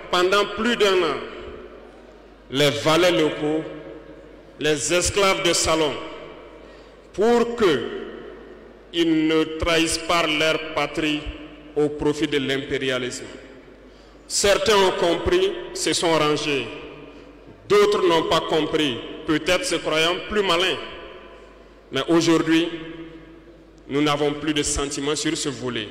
pendant plus d'1 an, les valets locaux, les esclaves de salon, pour qu'ils ne trahissent pas leur patrie au profit de l'impérialisme. Certains ont compris, se sont rangés. D'autres n'ont pas compris, peut-être se croyant plus malins. Mais aujourd'hui, nous n'avons plus de sentiments sur ce volet.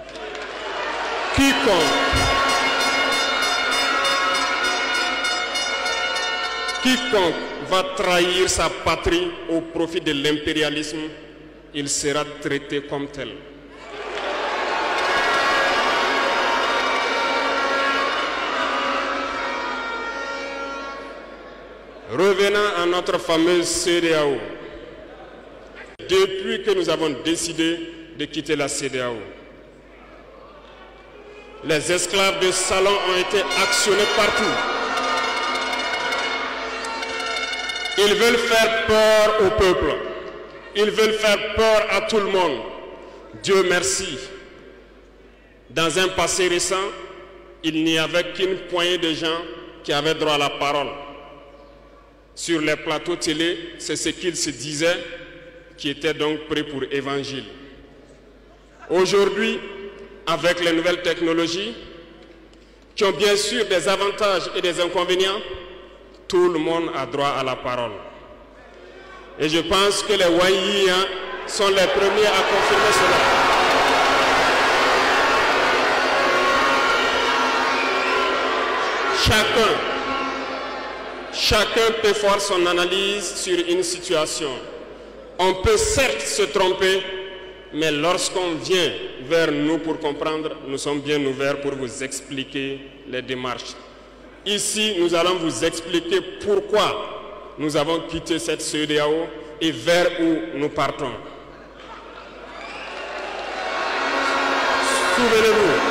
Quiconque va trahir sa patrie au profit de l'impérialisme, il sera traité comme tel. Revenant à notre fameuse CEDEAO, depuis que nous avons décidé de quitter la CEDEAO, les esclaves de salon ont été actionnés partout. Ils veulent faire peur au peuple. Ils veulent faire peur à tout le monde. Dieu merci. Dans un passé récent, il n'y avait qu'une poignée de gens qui avaient droit à la parole. Sur les plateaux télé, c'est ce qu'ils se disaient, qui étaient donc prêts pour évangile. Aujourd'hui, avec les nouvelles technologies, qui ont bien sûr des avantages et des inconvénients, tout le monde a droit à la parole. Et je pense que les Wanyis sont les premiers à confirmer cela. Chacun peut faire son analyse sur une situation. On peut certes se tromper, mais lorsqu'on vient vers nous pour comprendre, nous sommes bien ouverts pour vous expliquer les démarches. Ici, nous allons vous expliquer pourquoi nous avons quitté cette CEDEAO et vers où nous partons. Souvenez-vous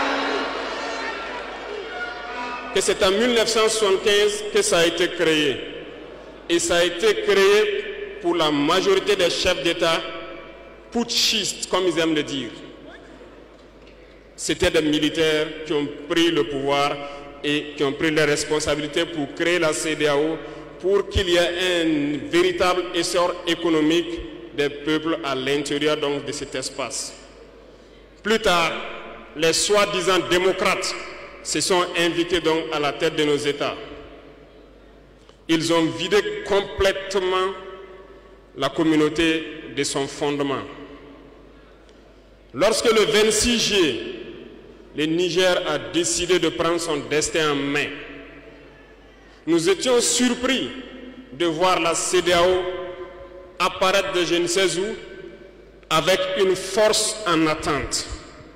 que c'est en 1975 que ça a été créé. Et ça a été créé pour la majorité des chefs d'État putschistes, comme ils aiment le dire. C'était des militaires qui ont pris le pouvoir et qui ont pris les responsabilités pour créer la CEDEAO, pour qu'il y ait un véritable essor économique des peuples à l'intérieur donc de cet espace. Plus tard, les soi-disant démocrates se sont invités donc à la tête de nos États. Ils ont vidé complètement la communauté de son fondement. Lorsque le 26 juillet, le Niger a décidé de prendre son destin en main, nous étions surpris de voir la CEDEAO apparaître de je ne sais où avec une force en attente.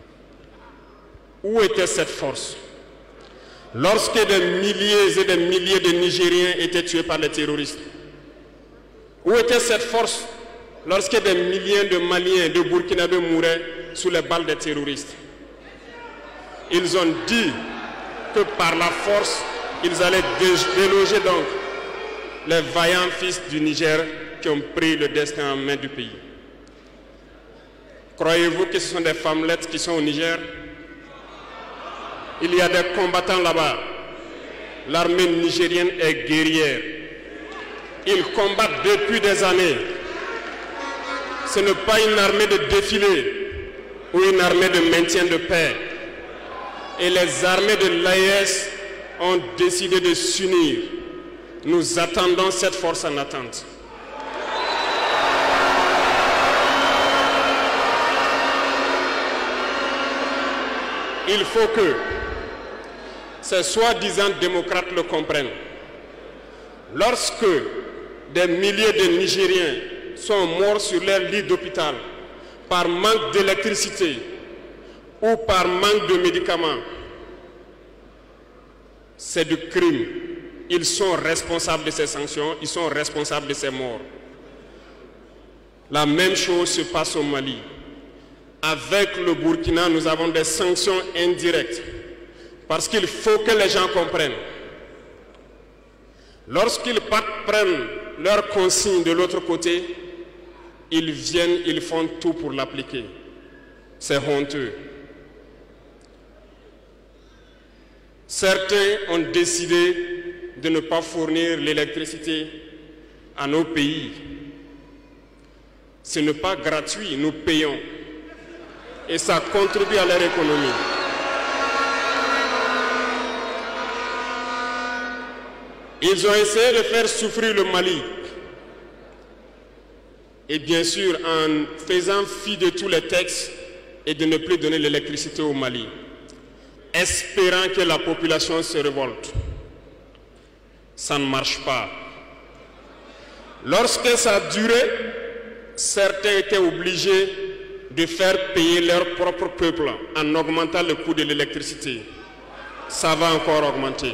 Où était cette force? Lorsque des milliers et des milliers de Nigériens étaient tués par les terroristes, où était cette force lorsque des milliers de Maliens, de Burkinabés mouraient sous les balles des terroristes? Ils ont dit que par la force, ils allaient déloger donc les vaillants fils du Niger qui ont pris le destin en main du pays. Croyez-vous que ce sont des femmelettes qui sont au Niger? Il y a des combattants là-bas. L'armée nigérienne est guerrière. Ils combattent depuis des années. Ce n'est pas une armée de défilé ou une armée de maintien de paix. Et les armées de l'AES ont décidé de s'unir. Nous attendons cette force en attente. Il faut que ces soi-disant démocrates le comprennent. Lorsque des milliers de Nigériens sont morts sur leur lit d'hôpital par manque d'électricité ou par manque de médicaments, c'est du crime. Ils sont responsables de ces sanctions, ils sont responsables de ces morts. La même chose se passe au Mali. Avec le Burkina, nous avons des sanctions indirectes. Parce qu'il faut que les gens comprennent. Lorsqu'ils prennent leurs consignes de l'autre côté, ils viennent, ils font tout pour l'appliquer. C'est honteux. Certains ont décidé de ne pas fournir l'électricité à nos pays. Ce n'est pas gratuit, nous payons. Et ça contribue à leur économie. Ils ont essayé de faire souffrir le Mali. Et bien sûr, en faisant fi de tous les textes et de ne plus donner l'électricité au Mali, espérant que la population se révolte. Ça ne marche pas. Lorsque ça a duré, certains étaient obligés de faire payer leur propre peuple en augmentant le coût de l'électricité. Ça va encore augmenter.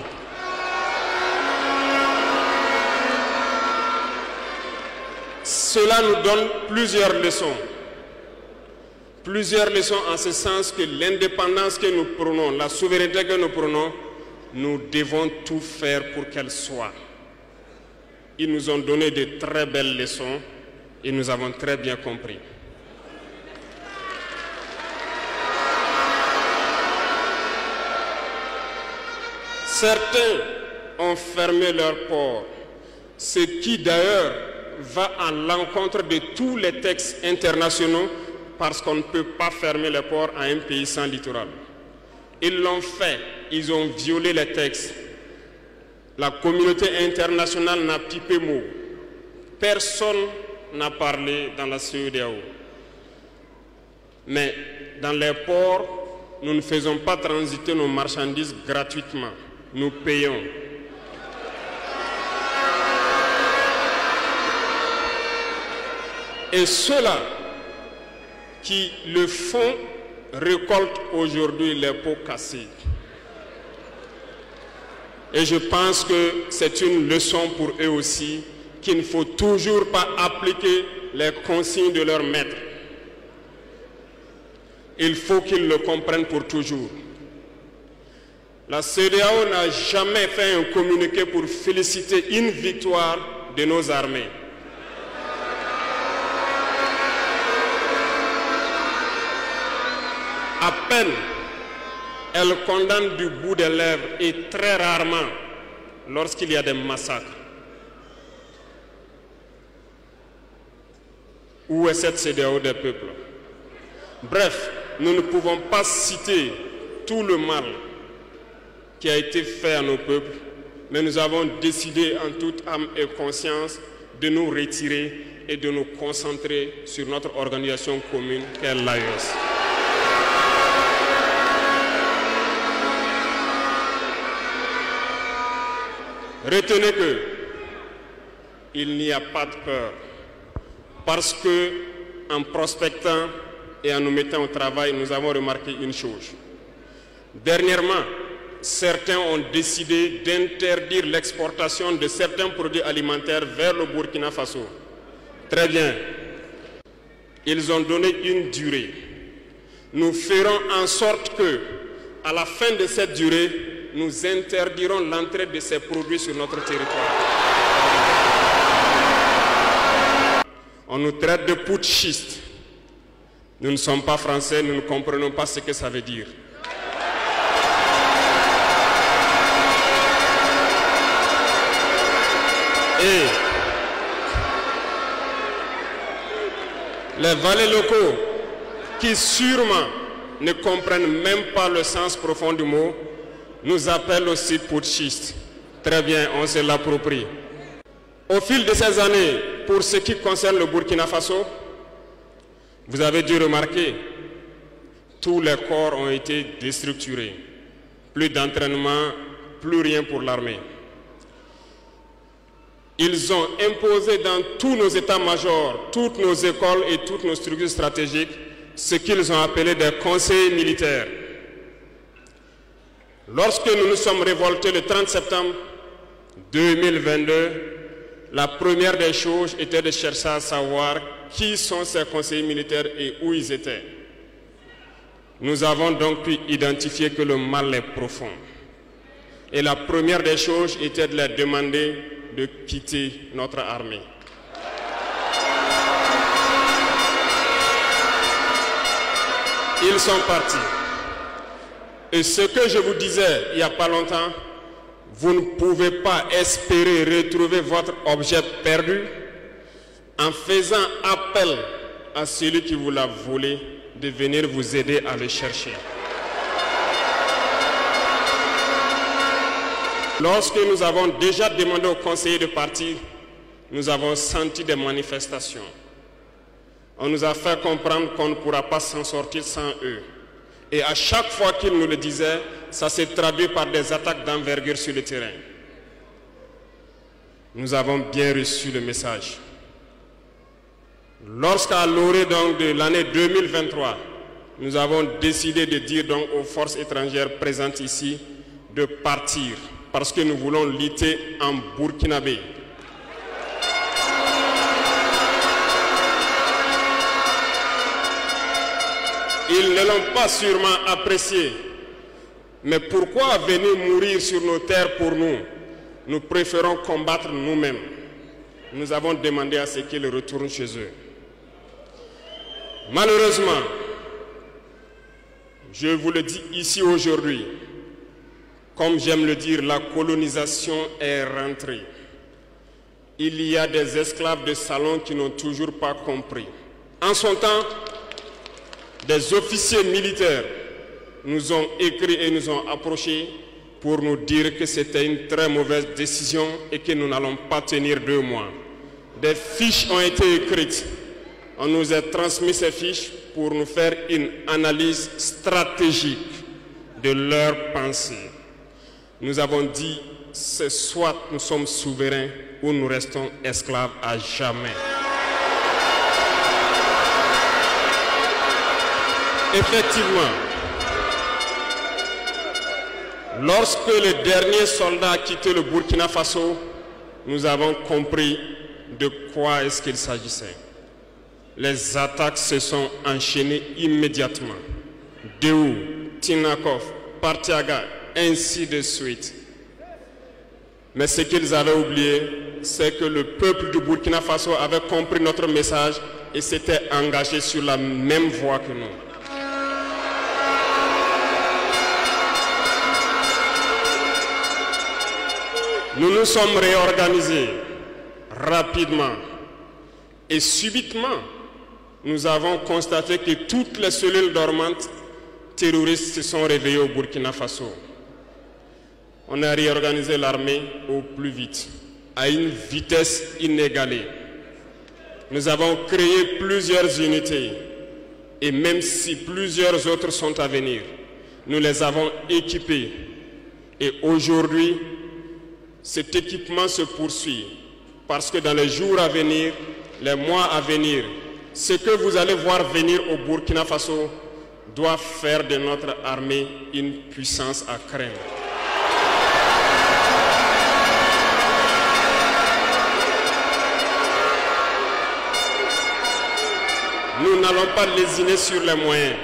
Cela nous donne plusieurs leçons. Plusieurs leçons en ce sens que l'indépendance que nous prenons, la souveraineté que nous prenons, nous devons tout faire pour qu'elle soit. Ils nous ont donné de très belles leçons et nous avons très bien compris. Certains ont fermé leurs ports, ce qui d'ailleurs va à l'encontre de tous les textes internationaux parce qu'on ne peut pas fermer les ports à un pays sans littoral. Ils l'ont fait, ils ont violé les textes. La communauté internationale n'a pipé mot. Personne n'a parlé dans la CEDEAO. Mais dans les ports, nous ne faisons pas transiter nos marchandises gratuitement. Nous payons. Et ceux-là qui le font récoltent aujourd'hui les pots cassés. Et je pense que c'est une leçon pour eux aussi, qu'il ne faut toujours pas appliquer les consignes de leur maître. Il faut qu'ils le comprennent pour toujours. La CEDEAO n'a jamais fait un communiqué pour féliciter une victoire de nos armées. À peine, elle condamne du bout des lèvres et très rarement lorsqu'il y a des massacres. Où est cette CEDEAO des peuples? Bref, nous ne pouvons pas citer tout le mal qui a été fait à nos peuples, mais nous avons décidé en toute âme et conscience de nous retirer et de nous concentrer sur notre organisation commune qu'est l'AES. Retenez que il n'y a pas de peur, parce que en prospectant et en nous mettant au travail, nous avons remarqué une chose. Dernièrement, certains ont décidé d'interdire l'exportation de certains produits alimentaires vers le Burkina Faso. Très bien. Ils ont donné une durée. Nous ferons en sorte que, à la fin de cette durée, nous interdirons l'entrée de ces produits sur notre territoire. On nous traite de putschistes. Nous ne sommes pas français, nous ne comprenons pas ce que ça veut dire. Et les valets locaux, qui sûrement ne comprennent même pas le sens profond du mot, nous appellent aussi putschistes. Très bien, on se l'approprie. Au fil de ces années, pour ce qui concerne le Burkina Faso, vous avez dû remarquer, tous les corps ont été déstructurés. Plus d'entraînement, plus rien pour l'armée. Ils ont imposé dans tous nos états-majors, toutes nos écoles et toutes nos structures stratégiques, ce qu'ils ont appelé des conseils militaires. Lorsque nous nous sommes révoltés le 30 septembre 2022, la première des choses était de chercher à savoir qui sont ces conseillers militaires et où ils étaient. Nous avons donc pu identifier que le mal est profond. Et la première des choses était de leur demander de quitter notre armée. Ils sont partis. Et ce que je vous disais il n'y a pas longtemps, vous ne pouvez pas espérer retrouver votre objet perdu en faisant appel à celui qui vous l'a volé de venir vous aider à le chercher. Lorsque nous avons déjà demandé aux conseillers de partir, nous avons senti des manifestations. On nous a fait comprendre qu'on ne pourra pas s'en sortir sans eux. Et à chaque fois qu'ils nous le disaient, ça s'est traduit par des attaques d'envergure sur le terrain. Nous avons bien reçu le message. Lorsqu'à l'orée donc de l'année 2023, nous avons décidé de dire donc aux forces étrangères présentes ici de partir parce que nous voulons lutter en burkinabé. Ils ne l'ont pas sûrement apprécié. Mais pourquoi venir mourir sur nos terres pour nous? Nous préférons combattre nous-mêmes. Nous avons demandé à ce qu'ils retournent chez eux. Malheureusement, je vous le dis ici aujourd'hui, comme j'aime le dire, la colonisation est rentrée. Il y a des esclaves de salon qui n'ont toujours pas compris. En son temps, des officiers militaires nous ont écrit et nous ont approchés pour nous dire que c'était une très mauvaise décision et que nous n'allons pas tenir 2 mois. Des fiches ont été écrites. On nous a transmis ces fiches pour nous faire une analyse stratégique de leurs pensées. Nous avons dit, c'est soit nous sommes souverains ou nous restons esclaves à jamais. Effectivement, lorsque le dernier soldat a quitté le Burkina Faso, nous avons compris de quoi est-ce qu'il s'agissait. Les attaques se sont enchaînées immédiatement. Déou, Tinakov, Partiaga, ainsi de suite. Mais ce qu'ils avaient oublié, c'est que le peuple du Burkina Faso avait compris notre message et s'était engagé sur la même voie que nous. Nous nous sommes réorganisés rapidement et subitement, nous avons constaté que toutes les cellules dormantes terroristes se sont réveillées au Burkina Faso. On a réorganisé l'armée au plus vite, à une vitesse inégalée. Nous avons créé plusieurs unités et même si plusieurs autres sont à venir, nous les avons équipées. Et aujourd'hui, cet équipement se poursuit parce que dans les jours à venir, les mois à venir, ce que vous allez voir venir au Burkina Faso doit faire de notre armée une puissance à craindre. Nous n'allons pas lésiner sur les moyens.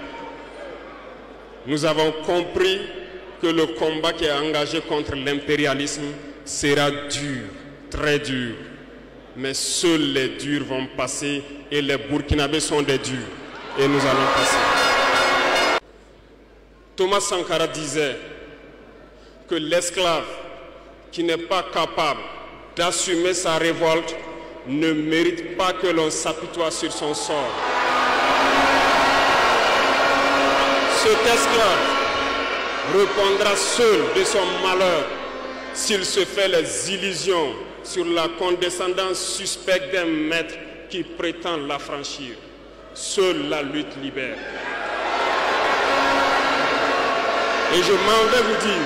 Nous avons compris que le combat qui est engagé contre l'impérialisme sera dur, très dur. Mais seuls les durs vont passer et les Burkinabés sont des durs. Et nous allons passer. Thomas Sankara disait que l'esclave qui n'est pas capable d'assumer sa révolte ne mérite pas que l'on s'apitoie sur son sort. Cet esclave répondra seul de son malheur s'il se fait les illusions sur la condescendance suspecte d'un maître qui prétend l'affranchir. Seule la lutte libère. Et je m'en vais vous dire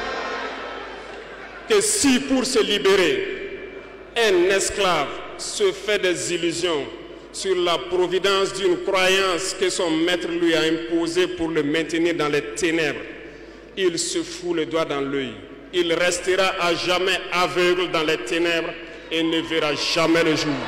que si pour se libérer, un esclave se fait des illusions sur la providence d'une croyance que son maître lui a imposée pour le maintenir dans les ténèbres, il se fout le doigt dans l'œil. Il restera à jamais aveugle dans les ténèbres et ne verra jamais le jour.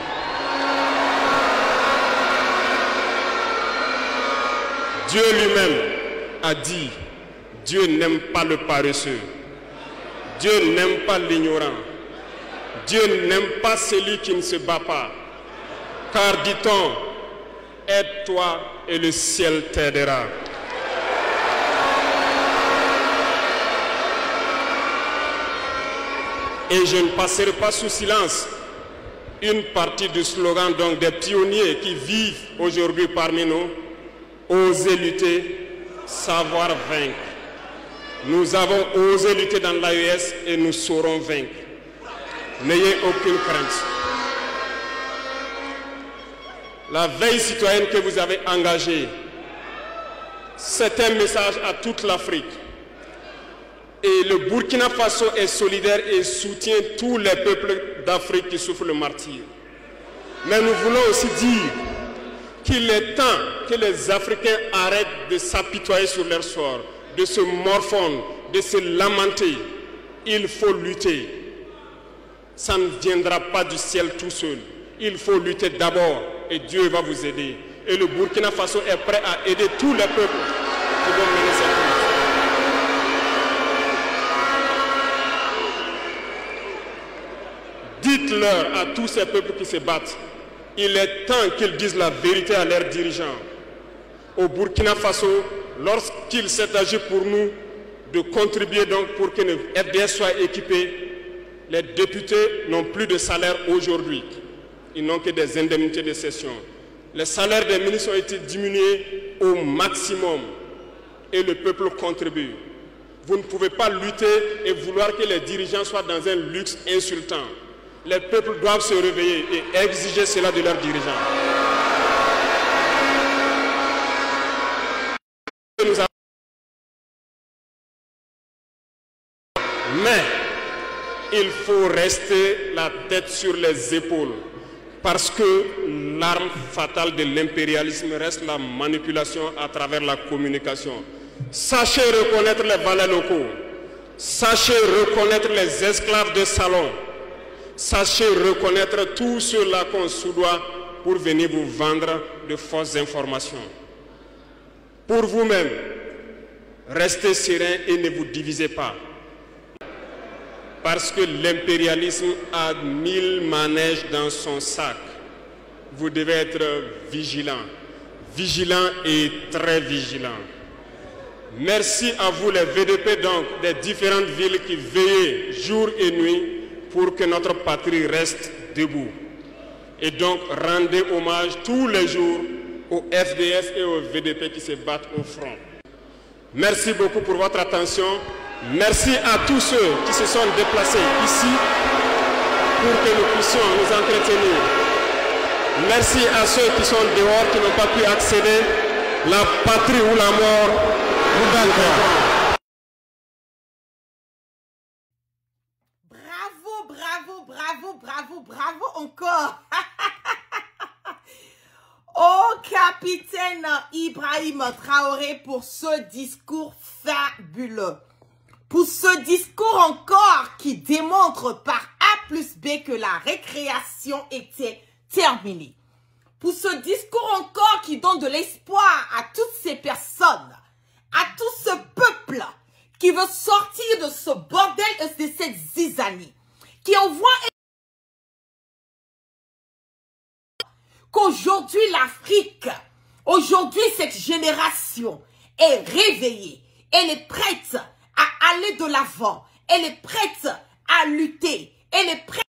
Dieu lui-même a dit, Dieu n'aime pas le paresseux. Dieu n'aime pas l'ignorant. Dieu n'aime pas celui qui ne se bat pas. Car dit-on, aide-toi et le ciel t'aidera. Et je ne passerai pas sous silence une partie du slogan donc, des pionniers qui vivent aujourd'hui parmi nous. Oser lutter, savoir vaincre. Nous avons osé lutter dans l'AES et nous saurons vaincre. N'ayez aucune crainte. La veille citoyenne que vous avez engagée, c'est un message à toute l'Afrique. Et le Burkina Faso est solidaire et soutient tous les peuples d'Afrique qui souffrent le martyre. Mais nous voulons aussi dire qu'il est temps que les Africains arrêtent de s'apitoyer sur leur sort, de se morfondre, de se lamenter. Il faut lutter. Ça ne viendra pas du ciel tout seul. Il faut lutter d'abord et Dieu va vous aider. Et le Burkina Faso est prêt à aider tous les peuples qui vont mener cette lutte. Dites-leur à tous ces peuples qui se battent, il est temps qu'ils disent la vérité à leurs dirigeants. Au Burkina Faso, lorsqu'il s'est agi pour nous de contribuer donc pour que le FDS soit équipé, les députés n'ont plus de salaire aujourd'hui. Ils n'ont que des indemnités de session. Les salaires des ministres ont été diminués au maximum et le peuple contribue. Vous ne pouvez pas lutter et vouloir que les dirigeants soient dans un luxe insultant. Les peuples doivent se réveiller et exiger cela de leurs dirigeants. Mais il faut rester la tête sur les épaules parce que l'arme fatale de l'impérialisme reste la manipulation à travers la communication. Sachez reconnaître les valets locaux. Sachez reconnaître les esclaves de salon. Sachez reconnaître tous ceux-là qu'on soudoie pour venir vous vendre de fausses informations. Pour vous-même, restez serein et ne vous divisez pas. Parce que l'impérialisme a 1000 manèges dans son sac. Vous devez être vigilant. Vigilant et très vigilant. Merci à vous les VDP donc des différentes villes qui veillent jour et nuit pour que notre patrie reste debout. Et donc rendez hommage tous les jours aux FDS et aux VDP qui se battent au front. Merci beaucoup pour votre attention. Merci à tous ceux qui se sont déplacés ici pour que nous puissions nous entretenir. Merci à ceux qui sont dehors, qui n'ont pas pu accéder. La patrie ou la mort, nous gagnons. Bravo, bravo, bravo, bravo, bravo encore. Oh, capitaine Ibrahim Traoré pour ce discours fabuleux. Pour ce discours encore qui démontre par A plus B que la récréation était terminée. Pour ce discours encore qui donne de l'espoir à toutes ces personnes, à tout ce peuple qui veut sortir de ce bordel et de cette zizanie, qui envoie qu'aujourd'hui l'Afrique, aujourd'hui cette génération est réveillée, elle est prête à aller de l'avant, elle est prête à lutter, elle est prête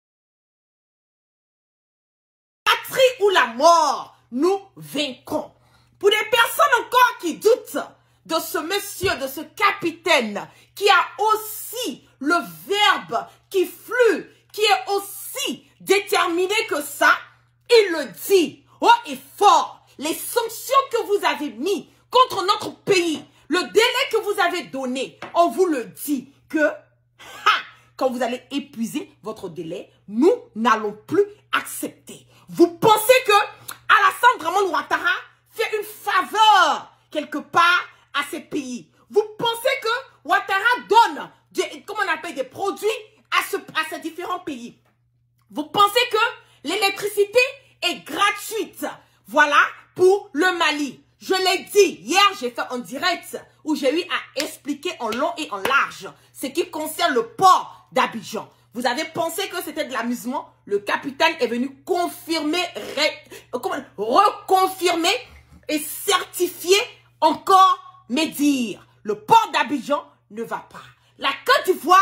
à la patrie ou la mort, nous vaincrons. Pour les personnes encore qui doutent de ce monsieur, de ce capitaine, qui a aussi le verbe qui flue, qui est aussi déterminé que ça, il le dit haut et fort. Les sanctions que vous avez mises contre notre pays, le délai que vous avez donné, on vous le dit que quand vous allez épuiser votre délai, nous n'allons plus accepter. Vous pensez que Alassane Draman Ouattara fait une faveur quelque part à ces pays? Vous pensez que Ouattara donne comment on appelle, des produits à ces différents pays? Vous pensez que l'électricité est gratuite? Voilà pour le Mali. Je l'ai dit, hier j'ai fait un direct où j'ai eu à expliquer en long et en large ce qui concerne le port d'Abidjan. Vous avez pensé que c'était de l'amusement? Le capitaine est venu confirmer, reconfirmer et certifier encore mes dires. Le port d'Abidjan ne va pas. La Côte d'Ivoire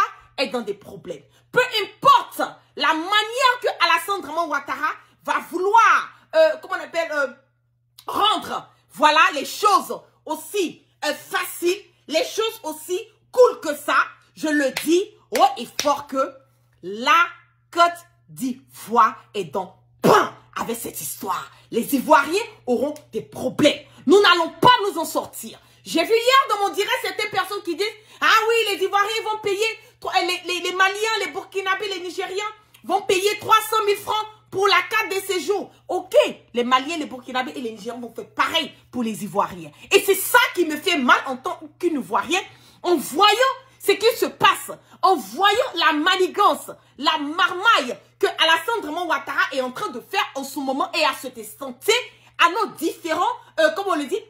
est dans des problèmes. Peu importe la manière que Alassane Draman Ouattara va vouloir, comment on appelle, rendre, voilà, les choses aussi faciles, les choses aussi cool que ça, je le dis haut et fort que la Côte d'Ivoire est dans pain avec cette histoire. Les Ivoiriens auront des problèmes. Nous n'allons pas nous en sortir. J'ai vu hier dans mon direct certaines personnes qui disent « Ah oui, les Ivoiriens vont payer, les Maliens, les Burkinabés, les Nigériens vont payer 300 000 francs pour la carte de séjour. » Ok, les Maliens, les Burkinabés et les Nigériens vont faire pareil pour les Ivoiriens. Et c'est ça qui me fait mal en tant qu'une Ivoirienne, en voyant ce qui se passe, en voyant la manigance, la marmaille que Alassane Draman Ouattara est en train de faire en ce moment et à se tester à nos différents, comme on le dit,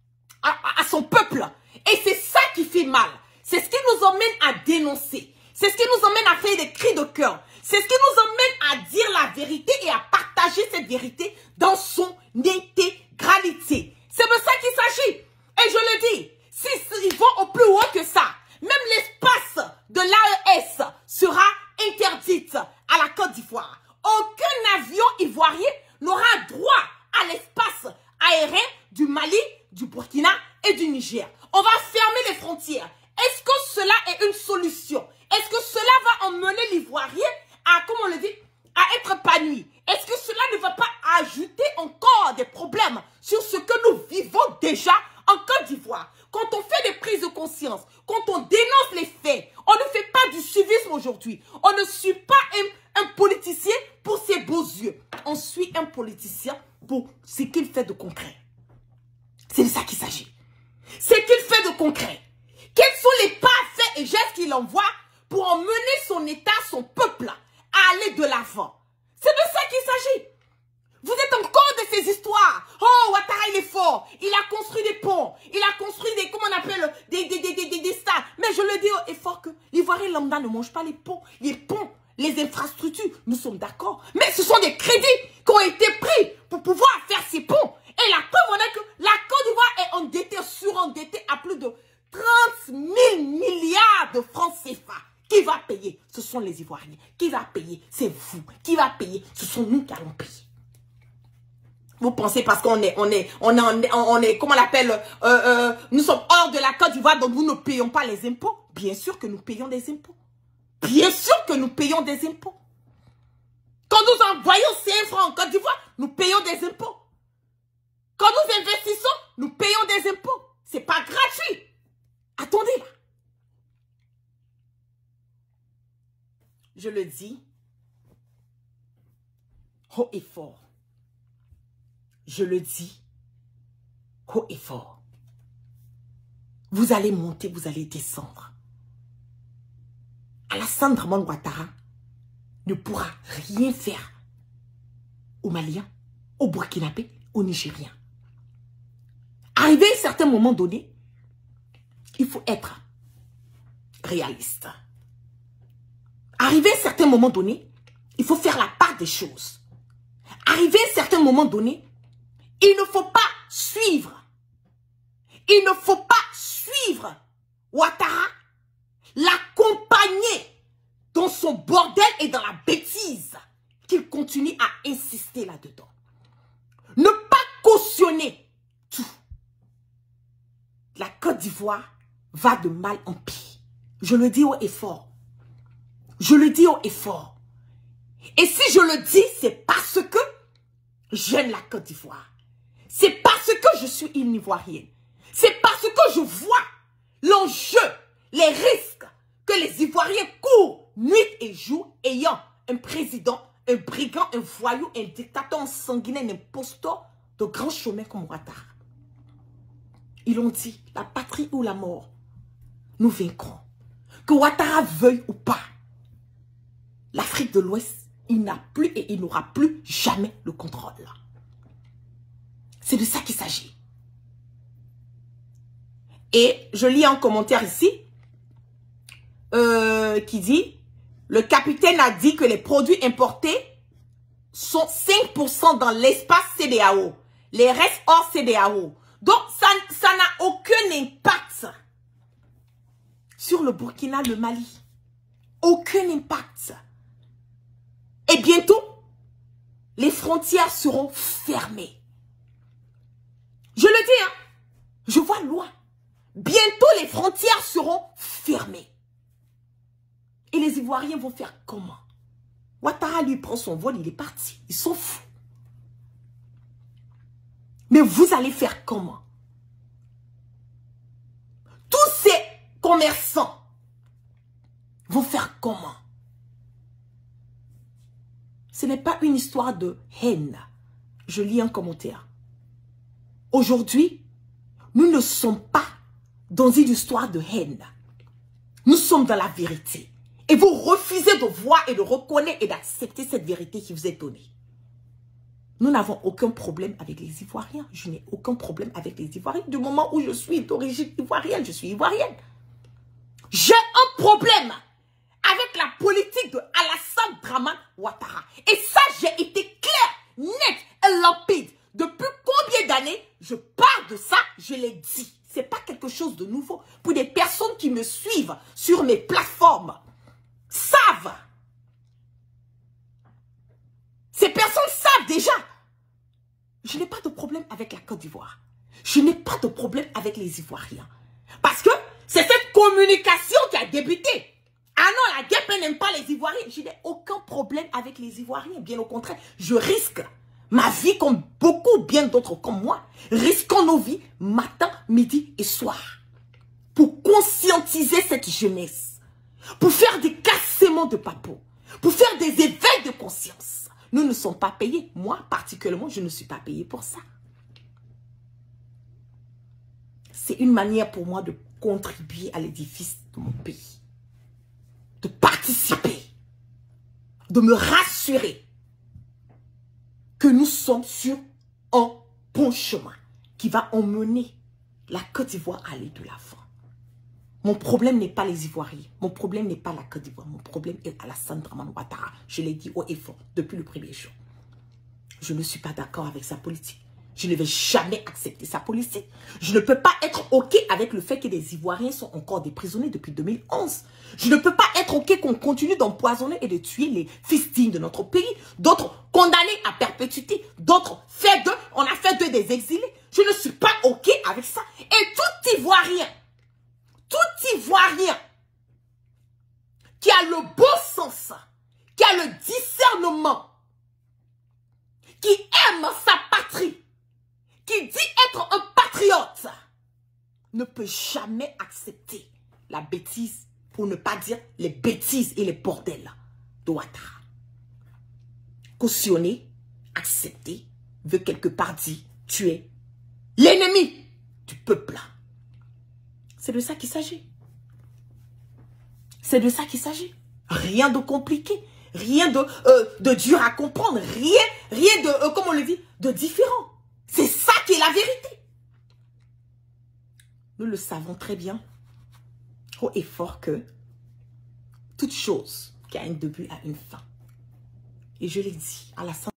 à son peuple. Et c'est ça qui fait mal. C'est ce qui nous emmène à dénoncer. C'est ce qui nous emmène à faire des cris de cœur. C'est ce qui nous emmène à dire la vérité et à partager cette vérité dans son intégralité. C'est de ça qu'il s'agit. Et je le dis, s'ils vont au plus haut que ça, même l'espace de l'AES sera interdite à la Côte d'Ivoire. Aucun avion ivoirien n'aura droit à l'espace aérien du Mali, du Burkina et du Niger. On va fermer les frontières. Est-ce que cela est une solution? Est-ce que cela va emmener l'Ivoirien à, comme on le dit, à être épanoui? Est-ce que cela ne va pas ajouter encore des problèmes sur ce que nous vivons déjà en Côte d'Ivoire? Quand on fait des prises de conscience, quand on dénonce les faits, on ne fait pas du suivisme aujourd'hui. On ne suit pas un politicien pour ses beaux yeux. On suit un politicien pour ce qu'il fait de concret. C'est de ça qu'il s'agit. Ce qu'il fait de concret. Quels sont les pas, faits et gestes qu'il envoie pour emmener son État, son peuple, à aller de l'avant? C'est de ça qu'il s'agit. Vous êtes encore de ces histoires. Oh, Ouattara, il est fort. Il a construit des ponts. Il a construit des, comment on appelle, des stades. Mais je le dis haut et fort que l'Ivoirien lambda ne mange pas les ponts. Les ponts, les infrastructures, nous sommes d'accord. Mais ce sont des crédits qui ont été pris pour pouvoir faire ces ponts. Et la preuve, on est que la Côte d'Ivoire est endettée, surendettée à plus de 30 000 milliards de francs CFA. Qui va payer? Ce sont les Ivoiriens. Qui va payer? C'est vous. Qui va payer? Ce sont nous qui allons payer. Vous pensez parce qu'on est, comment on l'appelle, nous sommes hors de la Côte d'Ivoire, donc nous ne payons pas les impôts? Bien sûr que nous payons des impôts. Bien sûr que nous payons des impôts. Quand nous envoyons 5 francs en Côte d'Ivoire, nous payons des impôts. Quand nous investissons, nous payons des impôts. C'est pas gratuit. Attendez là. Je le dis haut et fort. Je le dis haut et fort. Vous allez monter, vous allez descendre. Alassane Draman Ouattara ne pourra rien faire aux Maliens, aux Burkinabés, aux Nigériens. Arrivé à un certain moment donné, il faut être réaliste. Arrivé à un certain moment donné, il faut faire la part des choses. Arrivé à un certain moment donné, il ne faut pas suivre. Il ne faut pas suivre Ouattara, l'accompagner dans son bordel et dans la bêtise qu'il continue à insister là-dedans. Ne pas cautionner tout. La Côte d'Ivoire va de mal en pire. Je le dis haut et fort. Je le dis haut et fort. Et si je le dis, c'est parce que j'aime la Côte d'Ivoire. C'est parce que je suis une Ivoirienne. C'est parce que je vois l'enjeu, les risques que les Ivoiriens courent nuit et jour, ayant un président, un brigand, un voyou, un dictateur, un sanguinaire, un imposteur de grands chemins comme Ouattara. Ils l'ont dit, la patrie ou la mort, nous vaincrons. Que Ouattara veuille ou pas, l'Afrique de l'Ouest, il n'a plus et il n'aura plus jamais le contrôle. C'est de ça qu'il s'agit. Et je lis un commentaire ici qui dit, le capitaine a dit que les produits importés sont 5% dans l'espace CEDEAO. Les restes hors CEDEAO. Donc, ça n'a aucun impact sur le Burkina, le Mali. aucun impact. Et bientôt, les frontières seront fermées. Je le dis, hein, je vois loin. Bientôt, les frontières seront fermées. Et les Ivoiriens vont faire comment? Ouattara, lui, prend son vol, il est parti. Ils sont fous. Mais vous allez faire comment? Tous ces commerçants vont faire comment? Ce n'est pas une histoire de haine. Je lis un commentaire. Aujourd'hui, nous ne sommes pas dans une histoire de haine. Nous sommes dans la vérité. Et vous refusez de voir et de reconnaître et d'accepter cette vérité qui vous est donnée. Nous n'avons aucun problème avec les Ivoiriens. Je n'ai aucun problème avec les Ivoiriens. Du moment où je suis d'origine ivoirienne, je suis ivoirienne. J'ai un problème avec la politique de Alassane Dramane Ouattara. Et ça, j'ai été clair, net et limpide. Depuis combien d'années je parle de ça, je l'ai dit. Ce n'est pas quelque chose de nouveau. Pour des personnes qui me suivent sur mes plateformes, savent. Ces personnes savent déjà. Je n'ai pas de problème avec la Côte d'Ivoire. Je n'ai pas de problème avec les Ivoiriens. Parce que c'est cette communication qui a débuté. Ah non, la guêpe n'aime pas les Ivoiriens. Je n'ai aucun problème avec les Ivoiriens. Bien au contraire, je risque ma vie comme beaucoup, bien d'autres comme moi. Risquons nos vies matin, midi et soir. Pour conscientiser cette jeunesse. Pour faire des cassements de papeaux. Pour faire des éveils de conscience. Nous ne sommes pas payés. Moi, particulièrement, je ne suis pas payé pour ça. C'est une manière pour moi de contribuer à l'édifice de mon pays. De participer. De me rassurer que nous sommes sur un bon chemin qui va emmener la Côte d'Ivoire à aller de l'avant. Mon problème n'est pas les Ivoiriens. Mon problème n'est pas la Côte d'Ivoire. Mon problème est Alassane Dramane Ouattara. Je l'ai dit haut et fort depuis le premier jour. Je ne suis pas d'accord avec sa politique. Je ne vais jamais accepter sa politique. Je ne peux pas être OK avec le fait que les Ivoiriens sont encore des prisonniers depuis 2011. Je ne peux pas être OK qu'on continue d'empoisonner et de tuer les fils dignes de notre pays. D'autres condamnés à perpétuité. D'autres faits d'eux. On a fait d'eux des exilés. Je ne suis pas OK avec ça. Et tout Ivoirien qui a le bon sens, qui a le discernement, qui aime sa patrie, qui dit être un patriote, ne peut jamais accepter la bêtise, pour ne pas dire les bêtises et les bordels de Ouattara. Cautionner, accepter, veut quelque part dire tu es l'ennemi du peuple. C'est de ça qu'il s'agit. C'est de ça qu'il s'agit. Rien de compliqué. Rien de dur à comprendre. Rien de, comme on le dit, de différent. C'est ça qui est la vérité. Nous le savons très bien, haut et fort, que toute chose qui a un début a une fin. Et je l'ai dit, à la fin,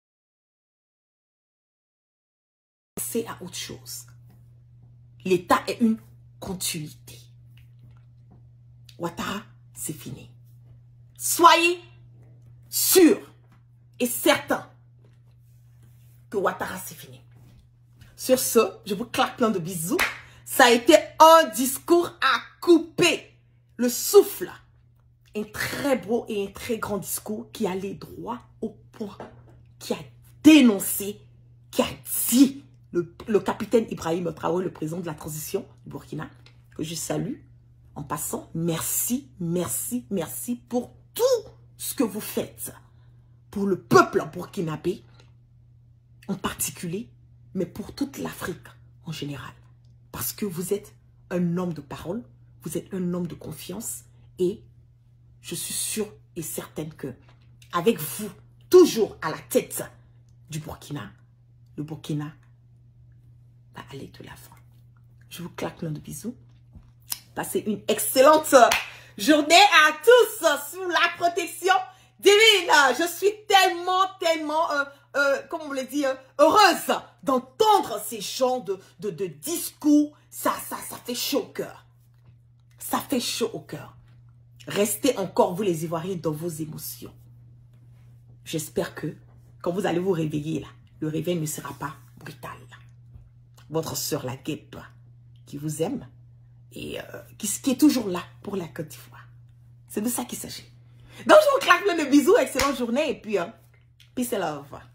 c'est à autre chose. L'État est une continuité. Ouattara, c'est fini. Soyez sûrs et certains que Ouattara, c'est fini. Sur ce, je vous claque plein de bisous. Ça a été un discours à couper le souffle. Un très beau et un très grand discours qui allait droit au point, qui a dénoncé, qui a dit le capitaine Ibrahim Traoré, le président de la transition du Burkina, que je salue en passant. Merci, merci, merci pour tout ce que vous faites pour le peuple burkinabé en particulier, mais pour toute l'Afrique en général. Parce que vous êtes un homme de parole, vous êtes un homme de confiance et je suis sûre et certaine que avec vous, toujours à la tête du Burkina, le Burkina va aller de l'avant. Je vous claque plein de bisous. Passez une excellente journée à tous sous la protection divine. Je suis tellement, comme on le dit, heureuse d'entendre ces genres de discours. Ça fait chaud au cœur. Ça fait chaud au cœur. Restez encore, vous les Ivoiriens, dans vos émotions. J'espère que quand vous allez vous réveiller, là, le réveil ne sera pas brutal. Votre sœur, la guêpe, qui vous aime et qui est toujours là pour la Côte d'Ivoire. C'est de ça qu'il s'agit. Donc, je vous claque plein de bisous, excellente journée et puis, peace and love.